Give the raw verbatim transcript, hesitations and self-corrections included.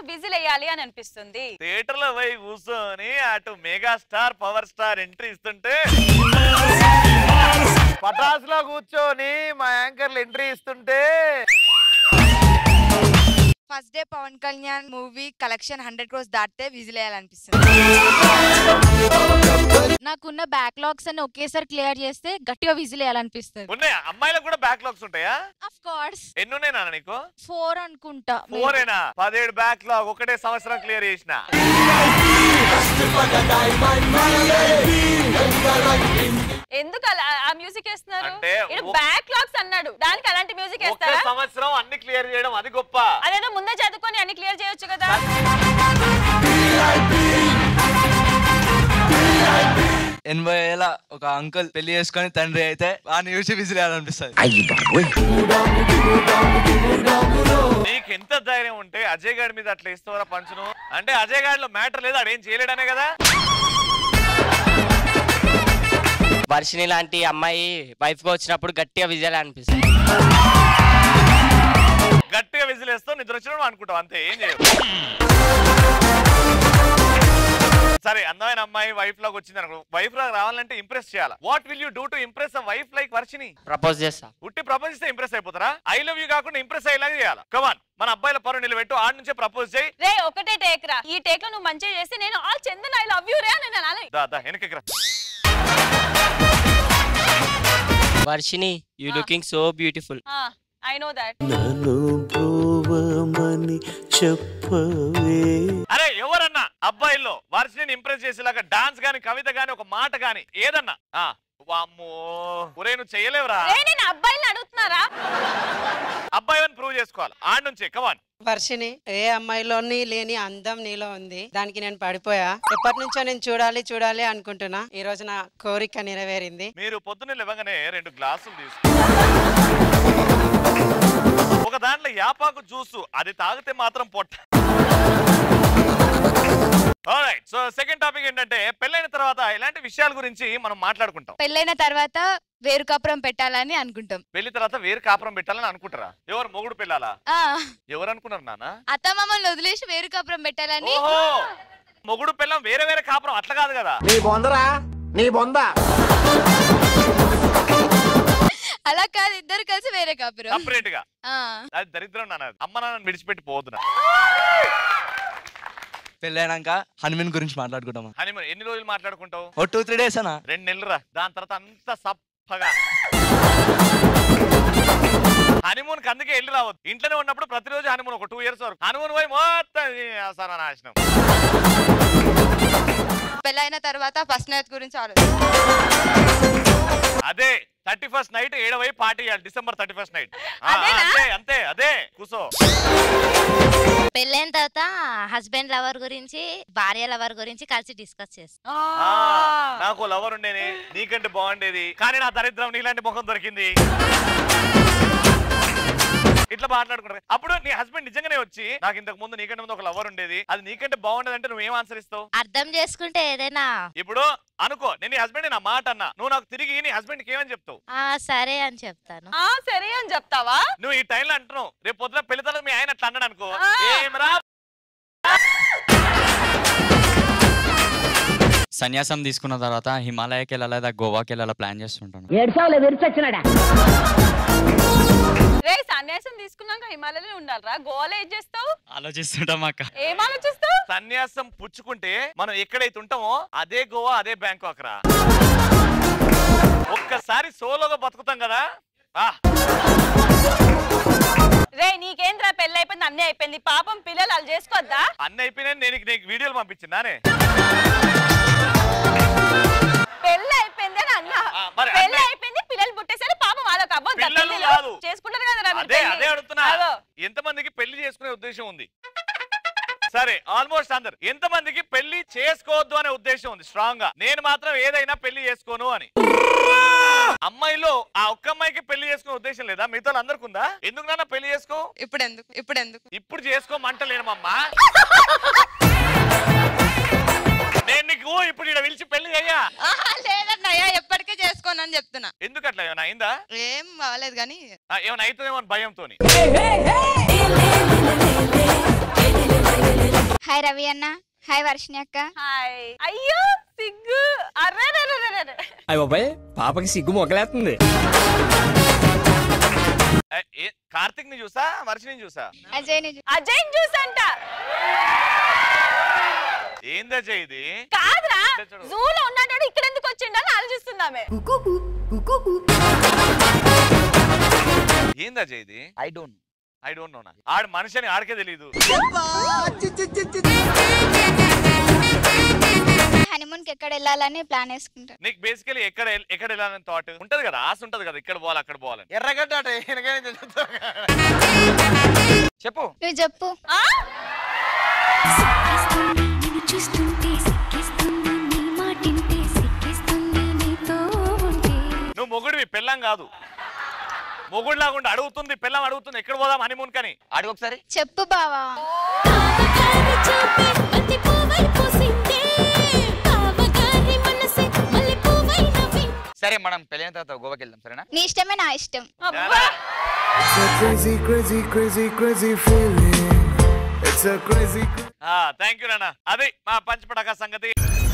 Whistle వేయాలి అని అనిపిస్తుంది? థియేటర్ లో పోయి కూర్చొని అటు mega star power star entry ఇస్తుంటే పటాస్ లో కూర్చొని మా యాంకర్లు ఎంట్రీ ఇస్తుంటే first day Pawan Kalyan movie collection hundred crores దాటితే విజిల్ వేయాలనిపిస్తుంది. నాకున్న బ్యాక్లాగ్స్ అని ఒకేసారి క్లియర్ చేస్తే గట్టిగా విజిల్ వేయాలనిపిస్తుంది. ఉన్నాయా అమ్మాయిలకు కూడా బ్యాక్లాగ్స్ ఉంటాయా? Of course. ఎన్ని ఉన్నాయి నాన్న నీకు? ఫోర్ అనుకుంటా. ఫోరేనా? పదిహేడు బ్యాక్లాగ్ ఒకటే సంవత్సరం క్లియర్ చేసిన. ఎందుకు ఆ మ్యూజిక్ వేస్తున్నారు? బ్యాక్లాగ్స్ అన్నాడు, దానికి అలాంటి మ్యూజిక్ వేస్తారా? సంవత్సరం అన్ని క్లియర్ చేయడం అది గొప్ప. అదేదో ముందే చదువుకొని అన్ని క్లియర్ చేయొచ్చు కదా. ఎనభై ఏళ్ళ ఒక అంకుల్ పెళ్లి చేసుకుని తండ్రి అయితే ఆ న్యూస్ విజిల్ వేయాలనిపిస్తుంది. నీకు ఎంత ధైర్యం ఉంటే అజయ్ గారి మీద అట్లా ఇస్తావరా పంచును? అంటే అజయ్ గారిలో మ్యాటర్ లేదు, అడేం చేయలేడనే కదా. వర్షిని లాంటి అమ్మాయి వైఫ్ గా వచ్చినప్పుడు గట్టిగా విజిల్ అనిపిస్తుంది. గట్టిగా విజిల్ వేస్తావు, నిద్ర వచ్చినప్పుడు అనుకుంటావు, అంతే, ఏం చేయవు. సరే, అందమైన అమ్మాయి వైఫ్ లాగా వచ్చింది అనుకో, వైఫ్ లాగా రావాలంటే ఇంప్రెస్ చేయాలి. What will you do to impress a wife like Varshini? Propose చేస్తా. ఉట్టి ప్రపోజ్ చేస్తే ఇంప్రెస్ అయిపోతారా? ఐ లవ్ యూ కాకుండా ఇంప్రెస్ అయ్యేలాగా చేయాలి. కమాన్, మన అబ్బాయిల పరు నిలబెట్టు, ఆడ నుంచే ప్రపోజ్ చేయి. రే ఒకటే టేక్ రా, ఈ టేక్ లో నువ్వు మంచిగా చేస్తే నేను ఆల్ చందన్ ఐ లవ్ యూ రే అని నేను అనాలి. దా దా వెనకకి రా. Varshini, you looking so beautiful. I know that. అరే ఎవరన్నా అబ్బాయిల్లో వర్షిని ఇంప్రెస్ చేసేలాగా డాన్స్ గాని, కవిత గాని, ఒక మాట గాని ఏదన్నా? వామ్మో ఒరే నువ్వు చెయ్యలేవురా. నేను అబ్బాయిని అడుగుతున్నారా? అబ్బాయి అని ప్రూవ్ చేసుకోవాలి ఆడ నుంచి. కమాన్ వర్షిని, ఏ అమ్మాయిలోని లేని అందం నీలో ఉంది, దానికి నేను పడిపోయా. ఎప్పటి నుంచో నేను చూడాలి చూడాలి అనుకుంటున్నా, ఈ రోజు నా కోరిక నెరవేరింది. మీరు పొద్దున్నే లేవగానే రెండు గ్లాసులు తీసుకు, ఒక దాంట్లో యాపాకు జ్యూసు, అది తాగితే మాత్రం పొట్ట. ఆల్రైట్, సో సెకండ్ టాపిక్ ఏంటంటే పెళ్ళైన తర్వాత ఇలాంటి విషయాల గురించి మనం మాట్లాడుకుంటాం. పెళ్ళైన తర్వాత వేరు కాపురం పెట్టాలని అనుకుంటాం. పెళ్లి తర్వాత వేరు కాపురం పెట్టాలని అనుకుంటారా? ఎవరు మొగుడు పెళ్ళాలా? ఎవరు అనుకున్నారు నాన్న? అత్త మామల్ని వదిలేసి వేరు కాపురం పెట్టాలని. మొగుడు పెళ్ళం వేరే వేరే కాపురం అట్లా కాదు కదా. నీ బొందరా నీ బొంద అలా కాదు, ఇద్దరు కలిసి వేరే కాపురం సపరేట్ గా. అది దరిద్రం నాన్న, అమ్మ నాన్న విడిచిపెట్టి పోతున్నా. పెళ్ళైనాక హనుమన్ గురించి మాట్లాడుకుంటాం. హనుమన్ ఎన్ని రోజులు మాట్లాడుకుంటావు? ఓ టూ త్రీ డేస్ అన్నా. రెండు నెలలు రా, దాని తర్వాత అంత సప్పగా. హనుమూన్ కి అందుకే వెళ్ళి రావద్దు, ఇంట్లోనే ఉన్నప్పుడు ప్రతిరోజు హనుమూన్ ఒక టూ ఇయర్స్ వరకు. హనుమూన్ పోయి మొత్తం సర్వనాశనం. పెళ్ళైన తర్వాత ఫస్ట్ నైట్ గురించి అదే థర్టీ ఫస్ట్ నైట్ ఏడవై పార్టీ చేయాలి, డిసెంబర్ థర్టీ ఫస్ట్ నైట్. అంతే అంతే అదే కూసో. పెళ్ళైన తర్వాత హస్బెండ్ లవర్ గురించి, భార్య లవర్ గురించి కలిసి డిస్కస్ చేస్తాం. నాకు లవర్ ఉండేది, నీకంటే బాగుండేది, కానీ నా దరిద్రం నీలాంటి ముఖం దొరికింది. ఇట్లా మాట్లాడుకుంటారు. అప్పుడు నీ హస్బెండ్ నిజంగానే వచ్చి నాకు ఇంతకు ముందు నీకంటే ముందు ఒక లవర్ ఉండేది, అది నీకంటే బాగుండేది అంటే నువ్వేం ఆన్సర్ ఇస్తావు? అర్థం చేసుకుంటే ఏదైనా. ఇప్పుడు అనుకో నేను నీ హస్బెండ్ నా మాట అన్నా, నువ్వు నాకు తిరిగి నీ హస్బెండ్ కి ఏమని చెప్తావు? సరే అని చెప్తాను. సరే అని చెప్తావా? నువ్వు ఈ టైంలో అంటున్నావు, రేపు పొద్దున పెళ్లి తర్వాత మీ ఆయన అట్లా అన్నాడు అనుకో, ఏమరా? సన్యాసం తీసుకున్న తర్వాత హిమాలయకి వెళ్ళాలా గోవాకి వెళ్ళాలా ప్లాన్ చేస్తుంటాను. రే సన్యాసం తీసుకున్నాక హిమాలయంలో ఉండాలరా, గోవాలో ఏం చేస్తావు? ఆలోచిస్తుంటాం అక్క. ఏం ఆలోచిస్తావు? సన్యాసం పుచ్చుకుంటే మనం ఎక్కడైతే ఉంటామో అదే గోవా, అదే బ్యాంకాక్ రా. ఒక్కసారి సోలోగా బతుకుతాం కదా. రే నీకేంద్రా పెళ్లి అయిపోయింది, అన్నీ అయిపోయింది, పాపం పిల్లలు వాళ్ళు చేసుకోవద్దా? అన్నీ అయిపోయినాయి, నేను నీకు వీడియోలు పంపించిందానే. పెళ్లి అయిపోయింది అని అన్నా, పెళ్లి అయిపోయింది, పిల్లలు పుట్టేసరి పాపం వాళ్ళకి అవ్వదు, చేసుకుంటారు కదా. అదే అదే అడుగుతున్నా, ఎంతమందికి పెళ్లి చేసుకునే ఉద్దేశం ఉంది? సరే ఆల్మోస్ట్ అందరు. ఎంతమందికి పెళ్లి చేసుకోవద్దు అనే ఉద్దేశం ఉంది స్ట్రాంగ్ గా? నేను మాత్రం ఏదైనా పెళ్లి చేసుకోను అని. అమ్మాయిలో ఆ ఒక్క అమ్మాయికి పెళ్లి చేసుకునే ఉద్దేశం లేదా? మిగతా అందరికి ఉందా? ఎందుకు నాన్న పెళ్లి చేసుకో? ఇప్పుడు ఎందుకు ఇప్పుడు ఎందుకు ఇప్పుడు చేసుకోమంటలేనమ్మా. నేను నీకు ఇప్పుడు ఇక్కడ పిలిచి పెళ్లి అయ్యా లేదన్నయ్యా, ఎప్పటికే చేసుకోనని చెప్తున్నా. ఎందుకు అట్లా? ఏమైనా అయిందా? ఏం అవ్వలేదు కానీ ఏమైనా అవుతుందేమో భయంతో. హాయ్ రవి అన్న, హాయ్ వర్షిణి అక్క. హాయ్. అయ్యో సిగ్గు. అర్రే అయ్య బాబాయ్ పాపకి సిగ్గు మొగలేస్తుంది. కార్తిక్ ని చూసా వర్షిని చూసా? అజయ్ అజయ్ చూసంట. ఏంది అజయ్ ఇది? కాదురా జూలో ఉన్నాడు ఇక్కడ ఎందుకు వచ్చిండు అని ఆలోచిస్తున్నామే. ఏంది అజయ్ ఇది? I don't I don't know. ఆడు మనిషి అని ఆడికే తెలీదు. హనీమూన్ కి ఎక్కడ వెళ్ళాలని ప్లాన్ వేసుకుంటారు. నీకు బేసికలీ ఎక్కడ ఎక్కడ వెళ్ళాలని థాట్ ఉంటది కదా, ఆశ ఉంటది కదా, ఇక్కడ పోవాలి అక్కడ పోవాలని. ఎర్రగడ్డ చెప్పు నువ్వు చెప్పు. నువ్వు మొగుడివి, పెళ్ళం కాదు. మొగుడు లాగుండి అడుగుతుంది, పెళ్ళం అడుగుతుంది ఎక్కడ పోదాం హనీమూన్ కని. అడుగు ఒకసారి. చెప్పు బావా. సరే మనం పెళ్ళైన తర్వాత గోవాకి వెళ్దాం సరేనా? నీ ఇష్టమే నా ఇష్టం. థ్యాంక్ యూ నాన్న. అది మా పంచ్ పటాకా సంగతి.